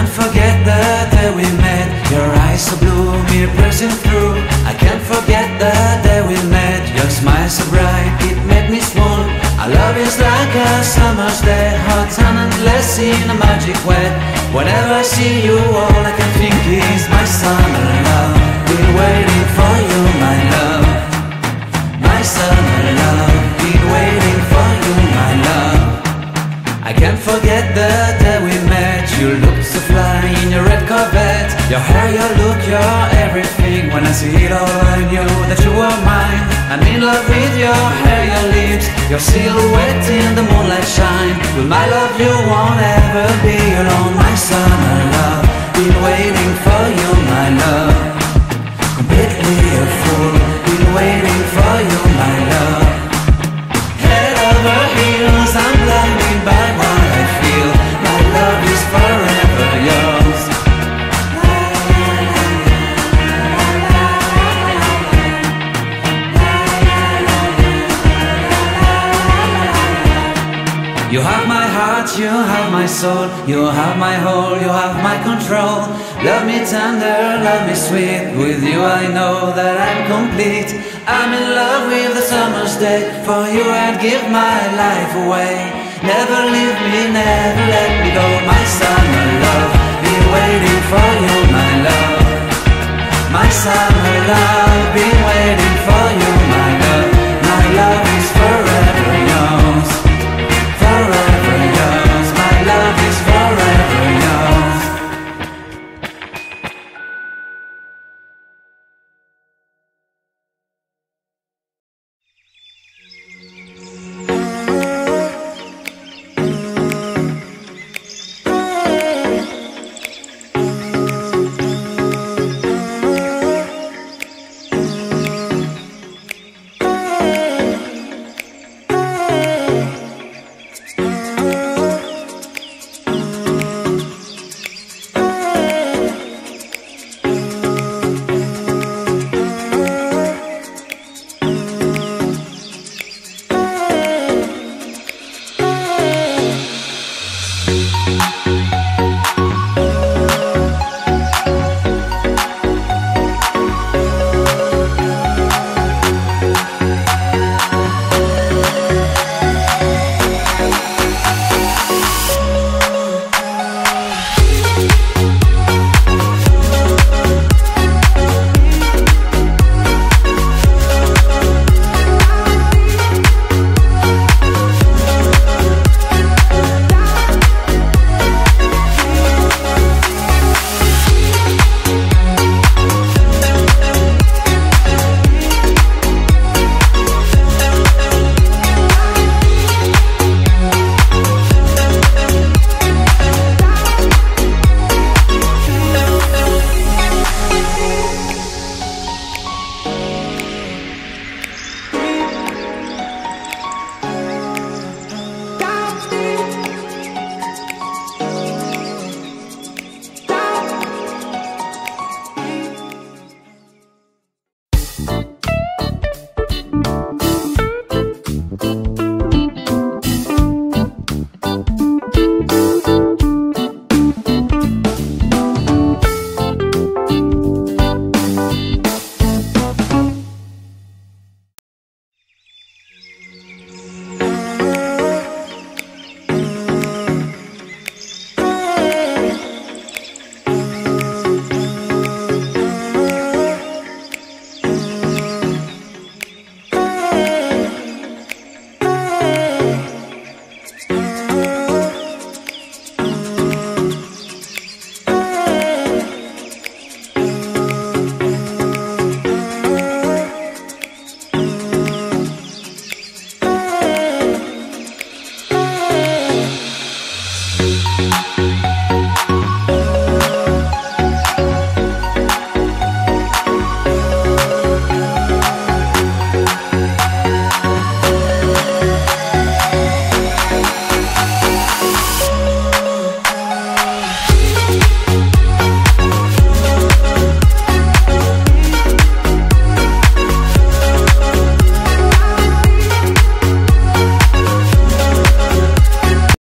can't forget the day we met. Your eyes so blue, me piercing through. I can't forget the day we met. Your smile so bright, it made me swoon. Our love is like a summer's day, hot and endless in a magic way. Whenever I see you, all I can think is my summer love. Been waiting for you, my love. My summer love. Been waiting for you, my love. I can't forget the day we met. You looked so fly in your red Corvette. Your hair, your look, your everything. When I see it all, I knew that you were mine. I'm in love with your hair, your lips, your silhouette in the moonlight shine. With my love you won't ever be alone. My summer love, been waiting for you, my love. Completely a fool, been waiting for you, my love. Head over heels, I'm blinded by what I feel. My love is forever yours. You have my heart, you have my soul. You have my whole, you have my control. Love me tender, love me sweet. With you I know that I'm complete. I'm in love with the summer's day. For you I'd give my life away. Never leave me, never let me go. My summer